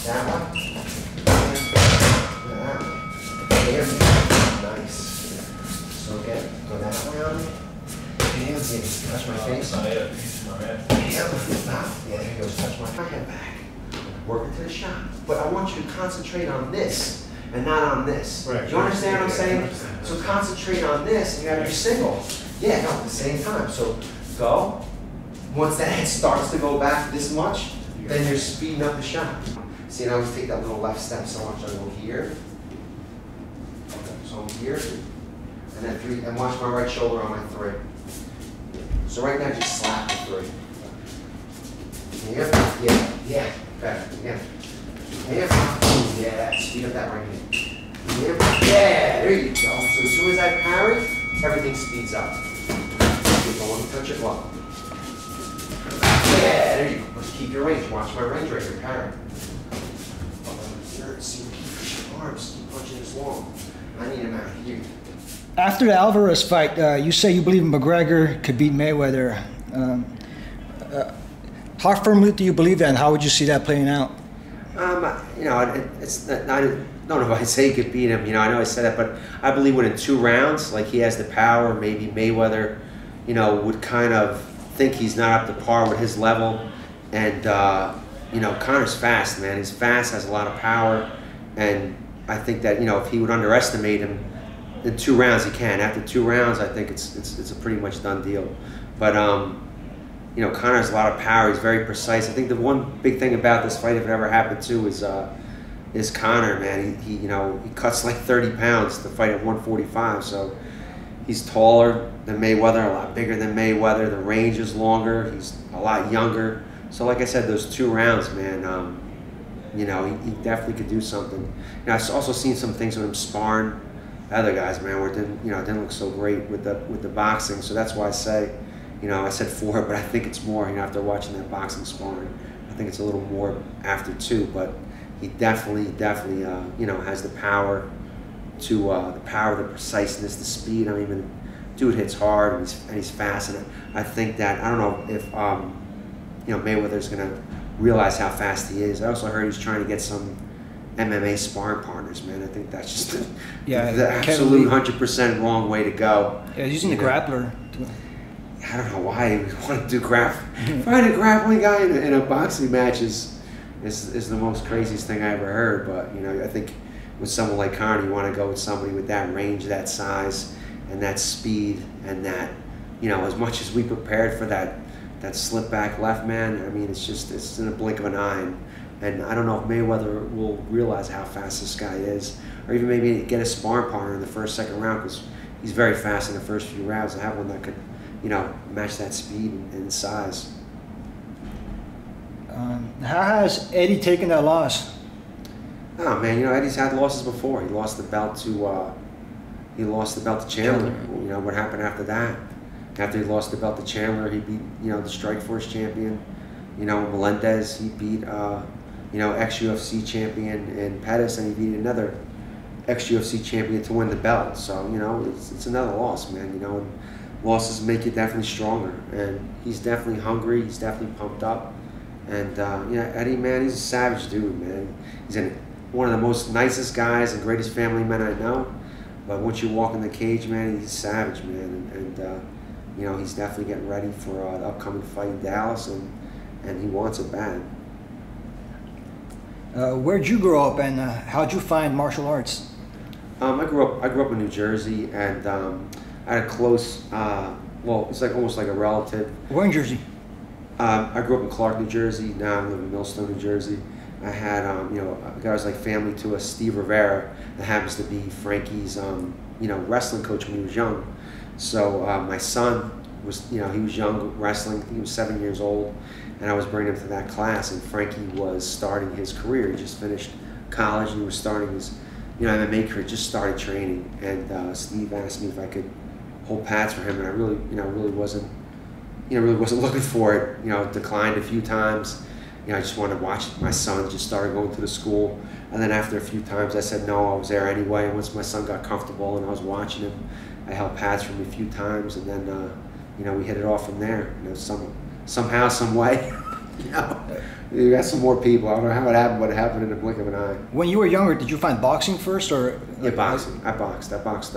That one. That one. There. Nice. So again, go that way on me. Hands in. Touch my face. Yeah, there he goes. Touch my head back. Work it to the shot. But I want you to concentrate on this and not on this. Right. Do you understand what I'm saying? So concentrate on this and you have your single. Yeah, no, at the same time. So go. Once that head starts to go back this much, then you're speeding up the shot. See, and I always take that little left step so much. I go here. Okay, so I'm here. And then 3, and watch my right shoulder on my 3. So right now, just slap the 3. Yeah. Better. Again. Yeah. Speed up that right hand. Yeah. There you go. So as soon as I parry, everything speeds up. Keep going. Touch your glove. Yeah. There you go. Let's keep your range. Watch my range right here. Parry. See, keep pushing your arms. Keep punching this long. I need him out here. After the Alvarez fight, you say you believe McGregor could beat Mayweather. How firmly do you believe that, and how would you see that playing out? You know, it's not, I don't know if I say he could beat him. You know, I know I said that, but I believe within 2 rounds, like he has the power. Maybe Mayweather, you know, would kind of think he's not up to par with his level. And you know, Conor's fast, man. He's fast, has a lot of power, and I think that, you know, if he would underestimate him in 2 rounds, he can. After 2 rounds, I think it's a pretty much done deal. But you know, Conor has a lot of power. He's very precise. I think the one big thing about this fight, if it ever happened too, is Conor, man. He you know, he cuts like 30 pounds to fight at 145. So he's taller than Mayweather, a lot bigger than Mayweather. The range is longer. He's a lot younger. So like I said, those 2 rounds, man, you know, he definitely could do something. You know, I've also seen some things with him sparring other guys, man, where it didn't, you know, it didn't look so great with the boxing. So that's why I say, you know, I said 4, but I think it's more. You know, after watching that boxing sparring, I think it's a little more after 2. But he definitely, you know, has the power to the preciseness, the speed. I mean, dude hits hard and he's fast, and I think that, I don't know if you know, Mayweather's gonna realize how fast he is. I also heard he's trying to get some MMA sparring partners, man. I think that's just the absolute 100% wrong way to go. Yeah, using the grappler. I don't know why he would want to do find a grappling guy in a boxing match is the most craziest thing I ever heard. But you know, I think with someone like Conor, you want to go with somebody with that range, that size, and that speed, and that, you know, as much as we prepared for that slip back left, man, I mean, it's in a blink of an eye. And I don't know if Mayweather will realize how fast this guy is, or even maybe get a sparring partner in the first, second round, because he's very fast in the first few rounds, and have one that could, you know, match that speed and size. How has Eddie taken that loss? Oh man, you know, Eddie's had losses before. He lost the belt to Chandler. You know what happened after that? After he lost the belt to Chandler, he beat, you know, the Strikeforce champion. You know, Melendez, he beat you know, ex-UFC champion in Pettis, and he beat another ex-UFC champion to win the belt. So, you know, it's another loss, man. You know, and losses make you definitely stronger. And he's definitely hungry. He's definitely pumped up. And you know, Eddie, man, he's a savage dude, man. He's one of the most nicest guys and greatest family men I know. But once you walk in the cage, man, he's a savage, man. And you know, he's definitely getting ready for the upcoming fight in Dallas, and he wants it bad. Where'd you grow up, and how'd you find martial arts? I grew up in New Jersey, and I had a close, well, it's like almost like a relative. Where in Jersey? I grew up in Clark, New Jersey. Now I live in Millstone, New Jersey. I had, you know, a guy was like family to us, Steve Rivera, that happens to be Frankie's, you know, wrestling coach when he was young. So my son was, you know, he was young wrestling. He was 7 years old, and I was bringing him to that class. And Frankie was starting his career. He just finished college, and he was starting his, you know, MMA career. Just started training, and Steve asked me if I could hold pads for him, and I really, you know, really wasn't looking for it. You know, declined a few times. You know, I just wanted to watch my son. Just started going to the school, and then after a few times, I said no. I was there anyway. And once my son got comfortable and I was watching him, I held pads for him a few times, and then you know, we hit it off from there. You know, somehow, some way. You know, you got some more people. I don't know how it happened, but it happened in the blink of an eye. When you were younger, did you find boxing first, or? Yeah, boxing. I boxed. I boxed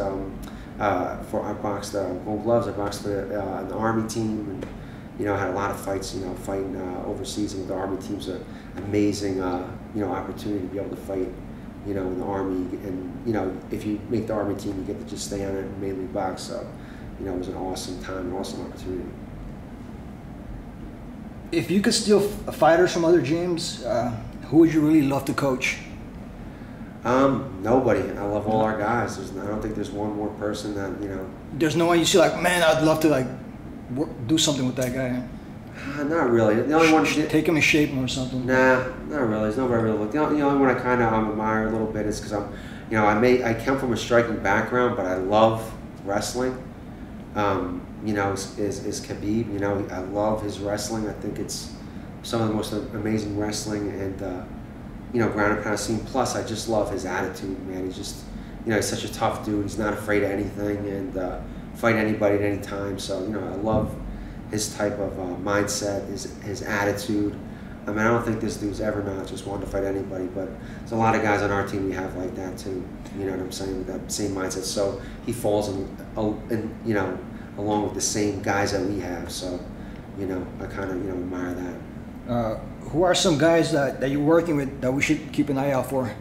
Gold Gloves. I boxed for an Army team, and you know, had a lot of fights. You know, fighting overseas with the Army team's an amazing you know, opportunity to be able to fight. You know, in the Army, and you know, if you make the Army team, you get to just stay on it and mainly box. So, you know, it was an awesome time, an awesome opportunity. If you could steal fighters from other gyms, who would you really love to coach? Nobody. I love all our guys. I don't think there's one more person that, you know. There's no one you see like, man, I'd love to like do something with that guy. Not really. The only one take him in shape or something. Nah, not really. There's nobody really. The only one I kind of admire a little bit is because you know, I come from a striking background, but I love wrestling. You know, is Khabib. You know, I love his wrestling. I think it's some of the most amazing wrestling and you know, ground and pound scene. Plus, I just love his attitude, man. He's just, you know, he's such a tough dude. He's not afraid of anything and fight anybody at any time. So, you know, I love his type of mindset, his attitude. I mean, I don't think this dude's ever not just wanted to fight anybody, but there's a lot of guys on our team we have like that too. You know what I'm saying? With that same mindset. So he falls in you know, along with the same guys that we have. So, you know, I kind of, you know, admire that. Who are some guys that you're working with that we should keep an eye out for?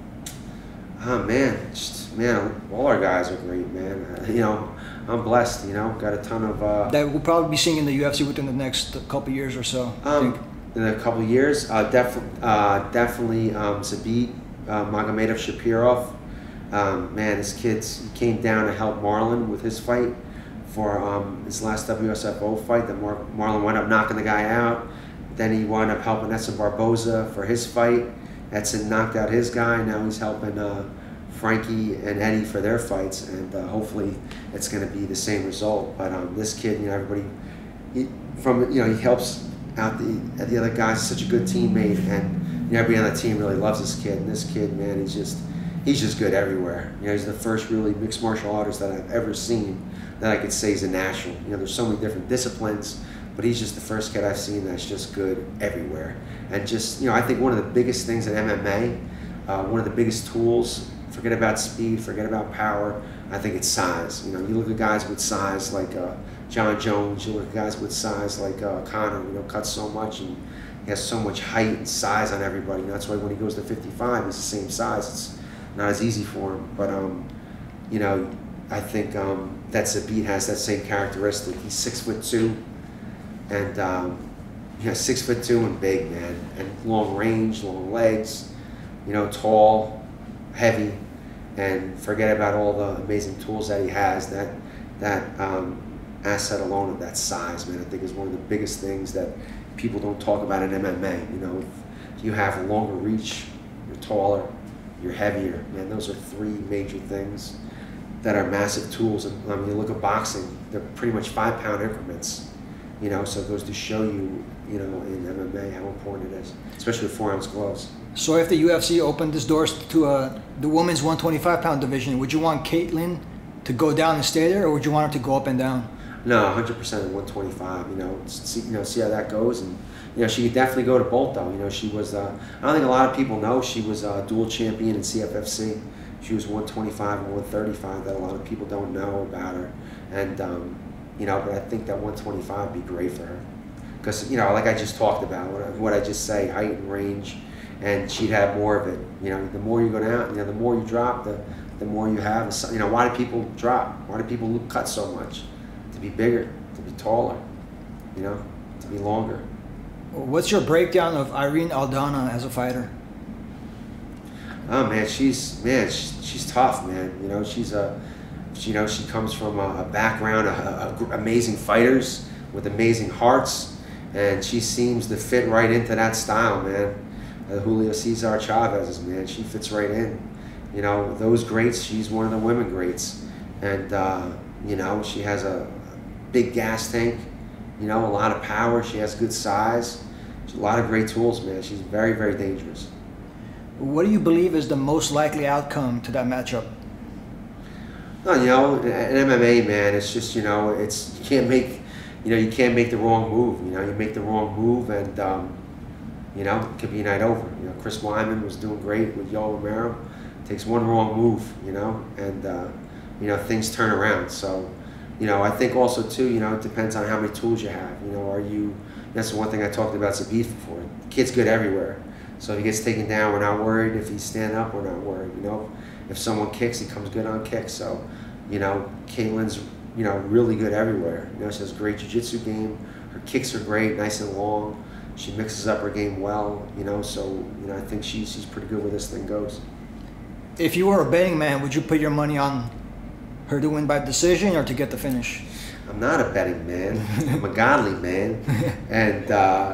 Oh man, man, all our guys are great, man. You know, I'm blessed. You know, got a ton of that we'll probably be seeing in the UFC within the next couple years or so. I think. In a couple of years, definitely Zabit Magomed Shapirov. Man, this he came down to help Marlon with his fight for his last WSFO fight. That Marlon wound up knocking the guy out. Then he wound up helping Edson Barboza for his fight. Edson knocked out his guy. Now he's helping Frankie and Eddie for their fights, and hopefully it's going to be the same result. But this kid, you know, everybody he helps out the other guys. Such a good teammate, and you know, everybody on the team really loves this kid. And this kid, man, he's just good everywhere. You know, he's the first really mixed martial artist that I've ever seen that I could say is a national. You know, there's so many different disciplines, but he's just the first kid I've seen that's just good everywhere. And just, you know, I think one of the biggest things in MMA, one of the biggest tools, forget about speed, forget about power, I think it's size. You know, you look at guys with size like John Jones, you look at guys with size like Conor, you know, cuts so much and he has so much height and size on everybody. And that's why when he goes to 55, he's the same size. It's not as easy for him. But, you know, I think that Zabit has that same characteristic. He's 6'2", and you know, 6'2" and big, man, and long range, long legs, you know, tall, heavy, and forget about all the amazing tools that he has. That asset alone of that size, man, I think is one of the biggest things that people don't talk about in MMA. You know, if you have a longer reach, you're taller, you're heavier, man. Those are three major things that are massive tools. And I mean, you look at boxing, they're pretty much 5-pound increments. You know, so it goes to show you, you know, in MMA how important it is, especially with 4-ounce gloves. So if the UFC opened its doors to the women's 125-pound division, would you want Katlyn to go down and stay there, or would you want her to go up and down? No, 100% at 125. You know, see how that goes, and you know, she could definitely go to both though. You know, she was. I don't think a lot of people know she was a dual champion in CFFC. She was 125 and 135. That a lot of people don't know about her, and you know, but I think that 125 would be great for her, because you know, like I just talked about, what I just say, height and range, and she'd have more of it. You know, the more you go down, you know, the more you drop, the more you have. You know, why do people drop? Why do people cut so much? To be bigger, to be taller, you know, to be longer. What's your breakdown of Irene Aldana as a fighter? Oh man, she's tough, man. You know, she comes from a background of amazing fighters with amazing hearts, and she seems to fit right into that style, man. Julio Cesar Chavez's, man, she fits right in. You know, those greats, she's one of the women greats, and you know, she has a big gas tank, you know, a lot of power. She has good size. She's a lot of great tools, man. She's very, very dangerous. What do you believe is the most likely outcome to that matchup? No, you know, in MMA, man, it's just, you know, you can't make, you can't make the wrong move. You make the wrong move, and it could be a night over. Chris Weidman was doing great with Yoel Romero. Takes one wrong move, and things turn around. So, I think also too, it depends on how many tools you have. That's the one thing I talked about Zabit before. The kid's good everywhere. So if he gets taken down, we're not worried. If he's standing up, we're not worried. If someone kicks, he comes good on kicks. So, Katlyn's, really good everywhere. She has a great jiu-jitsu game. Her kicks are great, nice and long. She mixes up her game well, so, I think she's pretty good where this thing goes. If you were a betting man, would you put your money on her to win by decision or to get the finish? I'm not a betting man. I'm a godly man. And,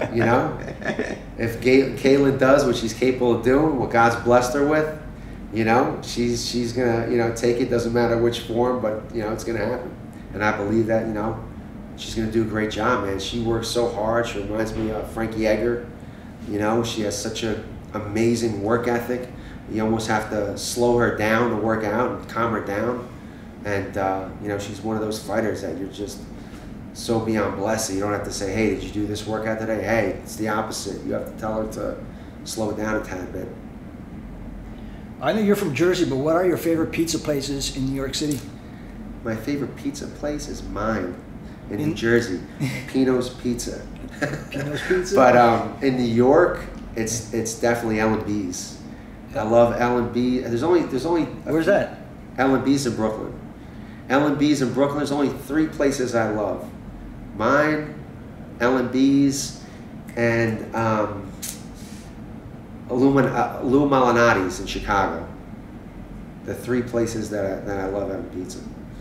if Katlyn does what she's capable of doing, what God's blessed her with, she's going to, take it. Doesn't matter which form, but, it's going to happen. And I believe that, she's going to do a great job, man. She works so hard. She reminds me of Frankie Edgar. She has such an amazing work ethic. You almost have to slow her down to work out and calm her down. And, she's one of those fighters that you're just so beyond blessed. You don't have to say, hey, did you do this workout today? Hey, it's the opposite. You have to tell her to slow it down a tad bit. I know you're from Jersey, but what are your favorite pizza places in New York City? My favorite pizza place is mine in New Jersey, Pino's Pizza. Pino's Pizza? But in New York, it's definitely L&B's. I love L&B. There's only. Where's that? L&B's in Brooklyn. L&B's in Brooklyn. There's only 3 places I love. Mine, L&B's, and Lou Malinati's in Chicago. The 3 places that I love having pizza.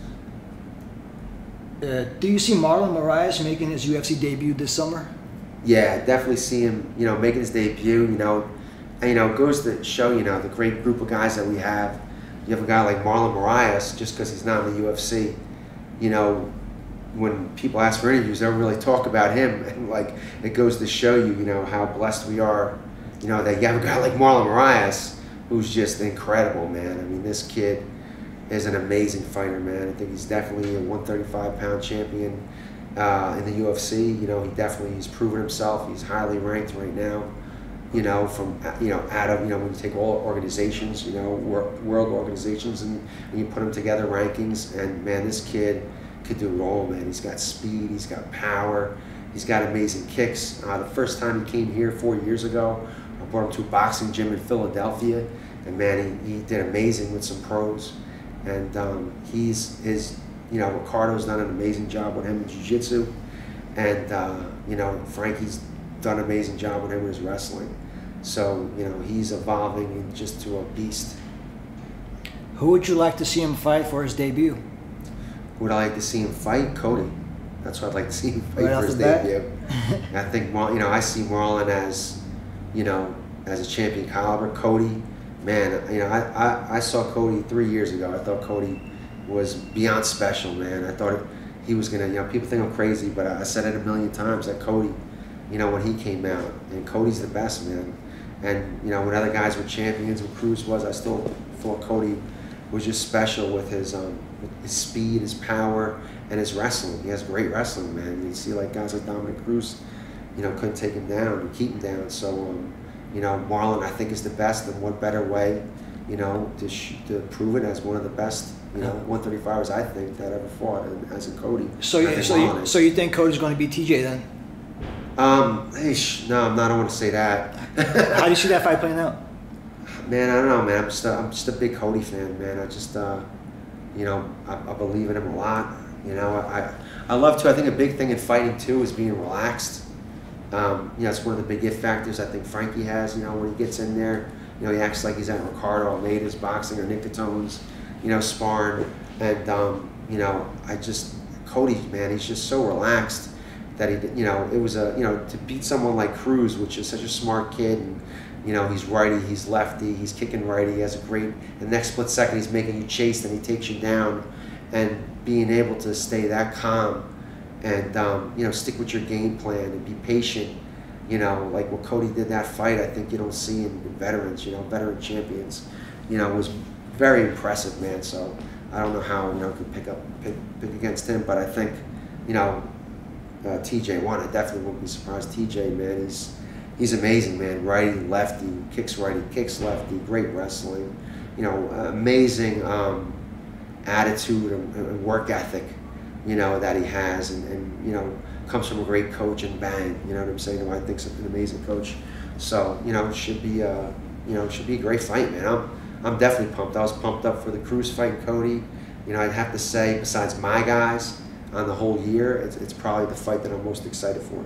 Do you see Marlon Moraes making his UFC debut this summer? Yeah, definitely see him. Making his debut. And, it goes to show the great group of guys that we have. You have a guy like Marlon Moraes, just because he's not in the UFC. When people ask for interviews, they don't really talk about him. And it goes to show you, how blessed we are. That you have a guy like Marlon Moraes, who's just incredible, man. I mean, this kid is an amazing fighter, man. I think he's definitely a 135-pound champion in the UFC. He's proven himself. He's highly ranked right now. From out of when you take all organizations, world organizations, and you put them together, rankings, and man, this kid could do it all, man. He's got speed, he's got power, he's got amazing kicks. The first time he came here 4 years ago, I brought him to a boxing gym in Philadelphia, and man, he did amazing with some pros. And Ricardo's done an amazing job with him in jiu-jitsu, and Frankie's done an amazing job with him with his wrestling. So, he's evolving just to a beast. Who would you like to see him fight for his debut? Who would I like to see him fight? Cody. That's what I'd like to see him fight right for his debut. I think, I see Marlon as, as a champion caliber. Cody, man, I saw Cody 3 years ago. I thought Cody was beyond special, man. I thought he was going to, people think I'm crazy, but I said it a million times that Cody, when he came out, and Cody's the best, man. And, when other guys were champions, when Cruz was, I still thought Cody was just special with his speed, his power, and his wrestling. He has great wrestling, man. You see guys like Dominic Cruz, couldn't take him down and keep him down. So, Marlon, I think, is the best, and what better way, to prove it as one of the best, 135ers, I think, that ever fought, and as a Cody. So you think Cody's going to beat TJ then? No, I don't want to say that. How do you see that fight playing out? Man, I don't know, man. I'm just a big Cody fan, man. I just, I believe in him a lot. I love to. I think a big thing in fighting too is being relaxed. It's one of the big if factors I think Frankie has. When he gets in there, he acts like he's at Ricardo Almeida's boxing or Nick Catone's, sparring. And Cody, man, he's just so relaxed that it was to beat someone like Cruz, which is such a smart kid, and he's righty, he's lefty, he's kicking righty, he has a great, the next split second he's making you chase, then he takes you down, and being able to stay that calm and stick with your game plan and be patient, like what Cody did that fight, I think you don't see in veterans, veteran champions, was very impressive, man. So I don't know how could pick against him, but I think TJ won. I definitely wouldn't be surprised. TJ, man, he's amazing, man. Righty, lefty, kicks righty, kicks lefty, great wrestling. You know, amazing attitude and work ethic, you know, that he has, and you know, comes from a great coach and bang, you know what I'm saying? I think he's an amazing coach. So, you know, it should be a great fight, man. I'm definitely pumped. I was pumped up for the Cruz fight, Cody. You know, I'd have to say, besides my guys on the whole year, it's probably the fight that I'm most excited for.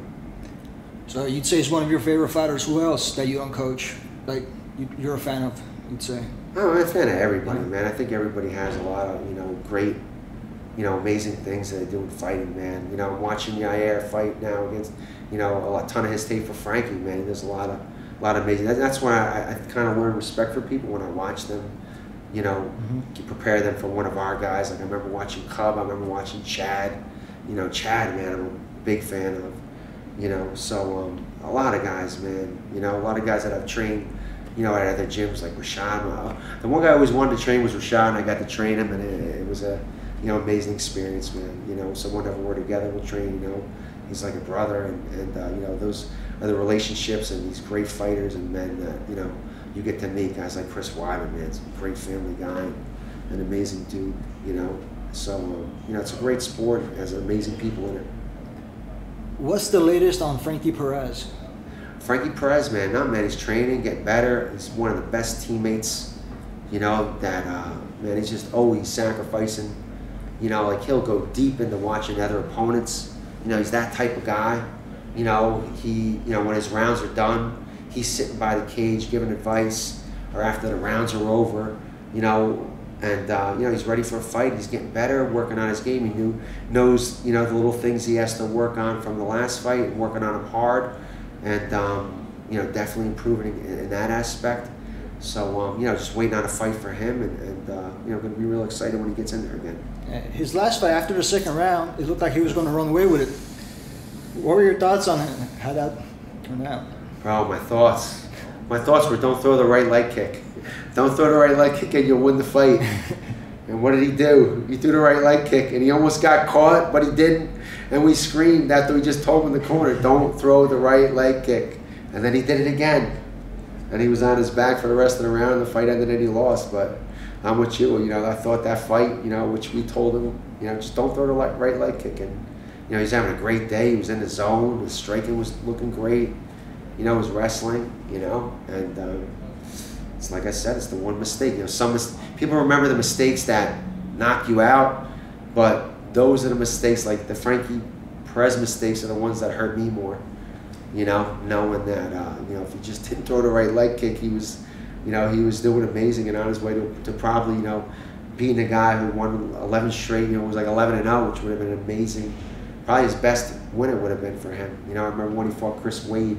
So you'd say it's one of your favorite fighters. Who else that you don't coach, like you're a fan of, you'd say? Oh, I'm a fan of everybody, man. I think everybody has a lot of, you know, great, you know, amazing things that they do in fighting, man. You know, I'm watching Yair fight now against, you know, a ton of his tape for Frankie, man. There's a lot of amazing. That's why I kind of learn respect for people when I watch them, you know, prepare them for one of our guys. Like I remember watching Cub, I remember watching Chad. You know, Chad, man, I'm a big fan of. You know, so a lot of guys, man. You know, a lot of guys that I've trained, you know, at other gyms like Rashad. The one guy I always wanted to train was Rashad, and I got to train him, and it was a, you know, amazing experience, man. You know, so whenever we're together, we'll train. You know, he's like a brother, and you know, those are the relationships and these great fighters and men that, you know, you get to meet. Guys like Chris Weidman, man, it's a great family guy, an amazing dude. You know, so you know, it's a great sport. It has amazing people in it. What's the latest on Frankie Perez? Frankie Perez, man, not man. He's training, getting better. He's one of the best teammates, you know, that, man, he's just always sacrificing. You know, like he'll go deep into watching other opponents. You know, he's that type of guy. You know, you know, when his rounds are done, he's sitting by the cage giving advice, or after the rounds are over, you know, and, you know, he's ready for a fight. He's getting better, working on his game. He knows, you know, the little things he has to work on from the last fight, and working on them hard. And, you know, definitely improving in that aspect. So, you know, just waiting on a fight for him, and you know, going to be real excited when he gets in there again. His last fight, after the second round, it looked like he was going to run away with it. What were your thoughts on how that turned out? Bro, my thoughts were, don't throw the right leg kick. Don't throw the right leg kick and you'll win the fight. And what did he do? He threw the right leg kick, and he almost got caught, but he didn't. And we screamed after we just told him in the corner, don't throw the right leg kick. And then he did it again. And he was on his back for the rest of the round. The fight ended and he lost. But I'm with you. You know, I thought that fight, you know, which we told him, you know, just don't throw the right leg kick. And, you know, he's having a great day. He was in the zone. His striking was looking great. You know, his wrestling, you know. And it's like I said, it's the one mistake. You know, people remember the mistakes that knock you out, but those are the mistakes, like the Frankie Perez mistakes, are the ones that hurt me more. You know, knowing that, you know, if he just didn't throw the right leg kick, he was, you know, he was doing amazing and on his way to probably, you know, beating a guy who won 11 straight, you know, was like 11-0, which would have been amazing. Probably his best win it would have been for him. You know, I remember when he fought Chris Weidman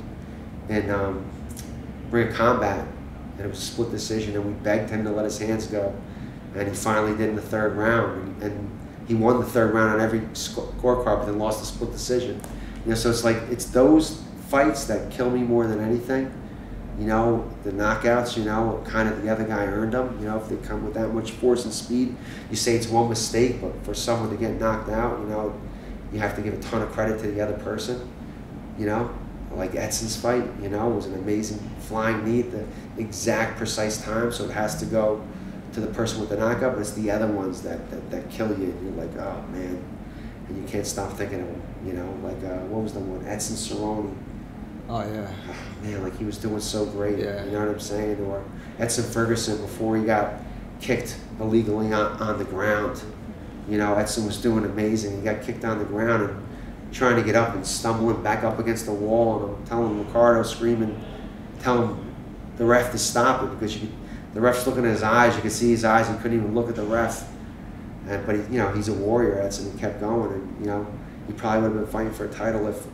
in Ring of Combat, and it was a split decision, and we begged him to let his hands go, and he finally did in the third round, and he won the third round on every scorecard, but then lost the split decision. You know, so it's like, it's those fights that kill me more than anything. You know, the knockouts, you know, kind of the other guy earned them. You know, if they come with that much force and speed, you say it's one mistake, but for someone to get knocked out, you know, you have to give a ton of credit to the other person. You know, like Edson's fight, you know, was an amazing flying knee at the exact precise time, so it has to go to the person with the knockout, but it's the other ones that kill you, and you're like, oh man, and you can't stop thinking of them. You know, like what was the one, Edson Cerrone? Oh yeah. Oh, man, like he was doing so great. Yeah. You know what I'm saying? Or Edson Ferguson, before he got kicked illegally on the ground. You know, Edson was doing amazing. He got kicked on the ground and trying to get up and stumbling back up against the wall, and I'm telling Ricardo, screaming, telling the ref to stop it, because the ref's looking at his eyes. You could see his eyes. He couldn't even look at the ref. But he, you know, he's a warrior, Edson. He kept going, and you know, he probably would have been fighting for a title if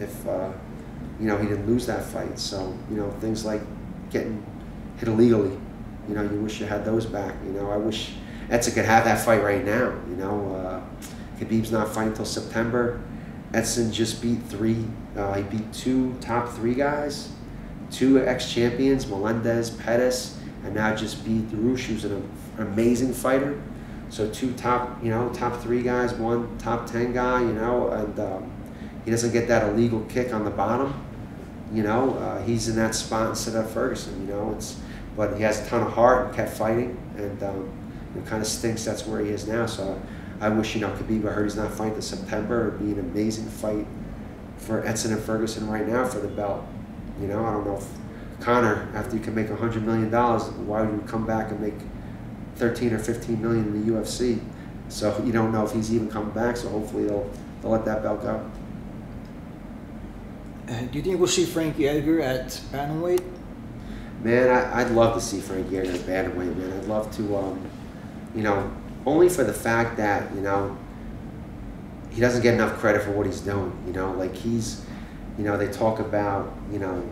you know, he didn't lose that fight. So, you know, things like getting hit illegally, you know, you wish you had those back. You know, I wish Edson could have that fight right now. You know, Khabib's not fighting until September. Edson just beat he beat 2 top 3 guys, 2 ex-champions, Melendez, Pettis, and now just beat Darush, who's an amazing fighter. So 2 top 3 guys, 1 top 10 guy, you know, and he doesn't get that illegal kick on the bottom, you know, he's in that spot instead of Ferguson, you know. But he has a ton of heart and kept fighting, and it kind of stinks that's where he is now. So I wish, you know, Khabib, I heard he's not fighting till September. It would be an amazing fight for Edson and Ferguson right now for the belt. You know, I don't know if Conor, after you can make $100 million, why would you come back and make 13 or 15 million in the UFC? So you don't know if he's even coming back. So hopefully they'll let that belt go. Do you think we'll see Frankie Edgar at bantamweight? Man, I'd love to see Frankie Edgar at bantamweight, man. I'd love to, you know, only for the fact that, you know, he doesn't get enough credit for what he's doing. You know, like he's, you know, they talk about, you know,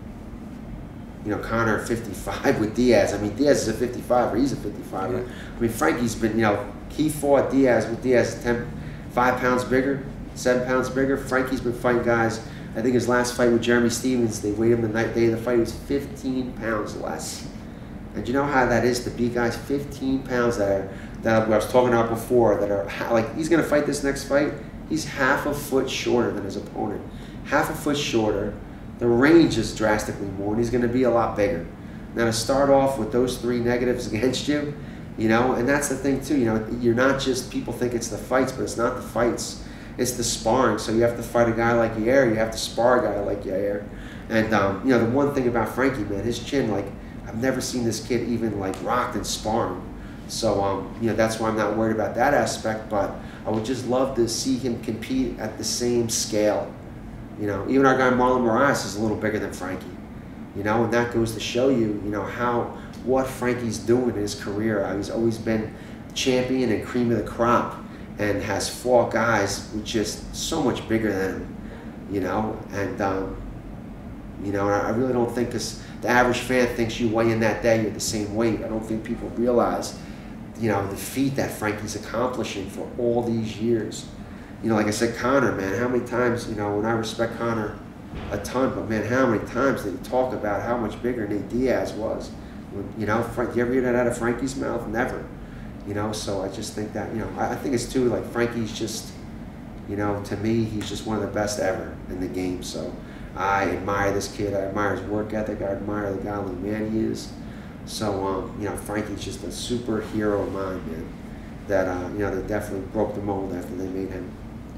Conor 55 with Diaz. I mean, Diaz is a 55, or he's a 55. Yeah. I mean, Frankie's been, you know, he fought Diaz with Diaz 5 pounds bigger, 7 pounds bigger. Frankie's been fighting guys. I think his last fight with Jeremy Stevens, they weighed him the day of the fight. He was 15 pounds less. And you know how that is to beat guys 15 pounds that I was talking about before, that are like, he's going to fight this next fight. He's half a foot shorter than his opponent. Half a foot shorter. The range is drastically more, and he's going to be a lot bigger. Now, to start off with those 3 negatives against you, you know, and that's the thing too, you know, you're not just, people think it's the fights, but it's not the fights. It's the sparring. So you have to fight a guy like Yair, you have to spar a guy like Yair. And, you know, the one thing about Frankie, man, his chin, like, I've never seen this kid even, like, rocked in sparring. So, you know, that's why I'm not worried about that aspect, but I would just love to see him compete at the same scale. You know, even our guy Marlon Moraes is a little bigger than Frankie. You know, and that goes to show you, you know, what Frankie's doing in his career. He's always been champion and cream of the crop, and has fought guys with just so much bigger than him, you know. And, you know, I really don't think, because the average fan thinks you weigh in that day, you're the same weight. I don't think people realize, you know, the feat that Frankie's accomplishing for all these years. You know, like I said, Conor, man, how many times, you know, and I respect Conor a ton, but man, how many times did he talk about how much bigger Nate Diaz was? You know, you ever hear that out of Frankie's mouth? Never. You know, so I just think that, you know, I think it's too, like, Frankie's just, you know, to me, he's just one of the best ever in the game. So I admire this kid. I admire his work ethic. I admire the godly man he is. So, you know, Frankie's just a superhero of mine, man, that, you know, they definitely broke the mold after they made him.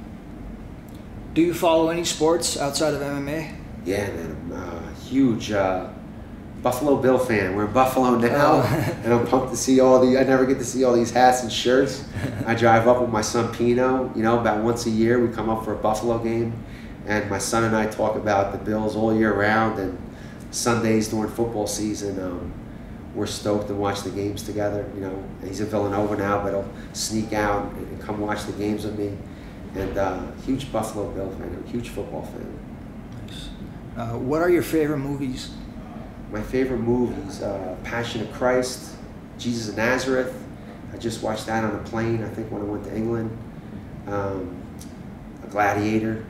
Do you follow any sports outside of MMA? Yeah, man, I'm a huge Buffalo Bill fan. We're in Buffalo now, and I'm pumped to see I never get to see all these hats and shirts. I drive up with my son Pino, you know, about once a year. We come up for a Buffalo game, and my son and I talk about the Bills all year round, and Sundays during football season, we're stoked to watch the games together. You know, he's in Villanova now, but he'll sneak out and come watch the games with me. And huge Buffalo Bill fan, a huge football fan. Nice. What are your favorite movies? My favorite movies, Passion of Christ, Jesus of Nazareth. I just watched that on a plane, I think, when I went to England. A Gladiator.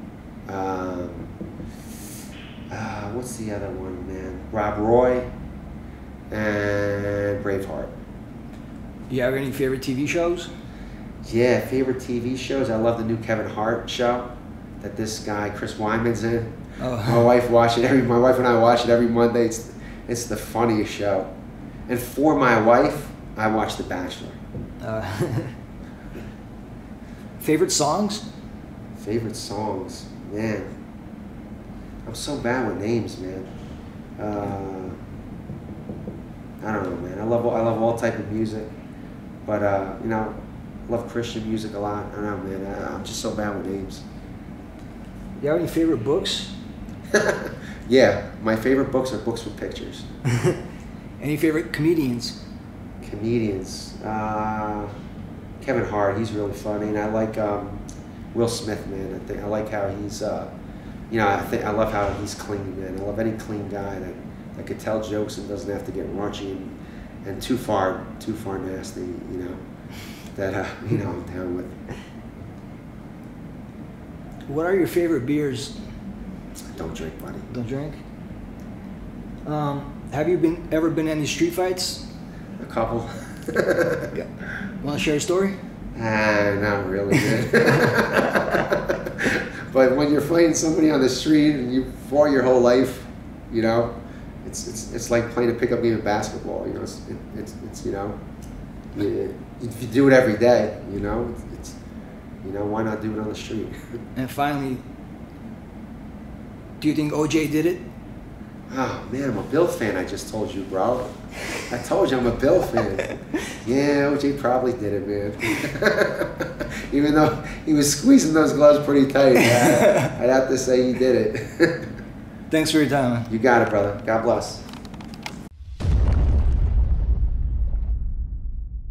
What's the other one, man? Rob Roy and Braveheart. Do you have any favorite TV shows? Yeah, favorite TV shows. I love the new Kevin Hart show that this guy Chris Weidman's in. Oh. My wife and I watch it every Monday. It's the funniest show. And for my wife, I watch The Bachelor. Favorite songs? Favorite songs, man. I'm so bad with names, man. I don't know, man. I love all type of music, but you know, I love Christian music a lot. I don't know, man. I'm just so bad with names. Do you have any favorite books? Yeah, my favorite books are books with pictures. Any favorite comedians? Comedians, Kevin Hart. He's really funny, and I like Will Smith, man. I like how he's, you know, I love how he's clean, man. I love any clean guy that could tell jokes and doesn't have to get raunchy and too far nasty, you know. That you know, I'm down with. What are your favorite beers? Don't drink, buddy. Don't drink? Have you ever been in any street fights? A couple. Yeah. Want to share a story? Not really. But when you're fighting somebody on the street and you fought your whole life, you know, it's like playing a pickup game of basketball. You know, it's you know, if you do it every day, you know, it's you know, why not do it on the street? And finally, do you think OJ did it? Oh man, I'm a Bill fan. I just told you, bro. I told you I'm a Bill fan. Yeah, OJ probably did it, man. Even though he was squeezing those gloves pretty tight, I'd have to say he did it. Thanks for your time, man. You got it, brother. God bless.